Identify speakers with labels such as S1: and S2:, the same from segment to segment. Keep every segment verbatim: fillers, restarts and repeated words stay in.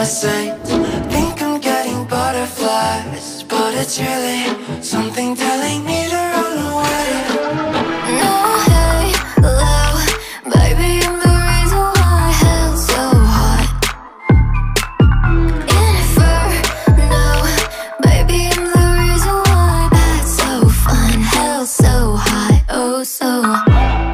S1: a saint. Think I'm getting butterflies, but it's really something telling me to run away.
S2: No halo, baby, I'm the reason why hell's so hot. Inferno, baby, I'm the reason why that's so fun. Hell's so hot, oh so hot.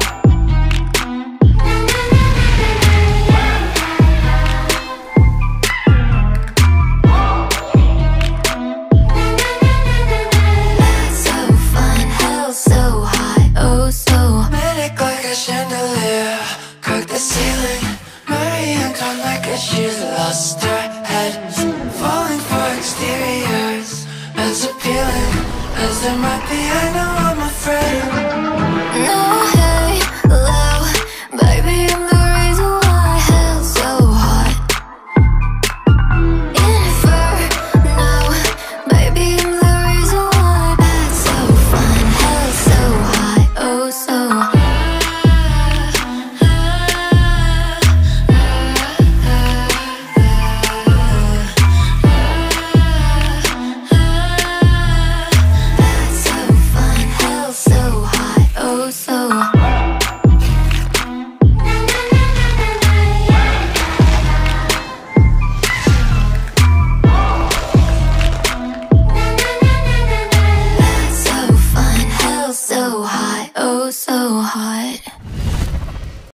S2: So hot, oh so
S1: Manic like a chandelier, crack the ceiling. Marie Antoinette like she's lost her head. Falling for exteriors, as appealing as there might be. I know I'm afraid.
S2: no halo, baby, I'm the reason why hell's so hot. Inferno, baby, I'm the reason why that's so fun. Hell's so hot, oh so hot. That's so fun. Hell's so hot, oh so hot. That's so fun. Hell's so hot, oh so hot.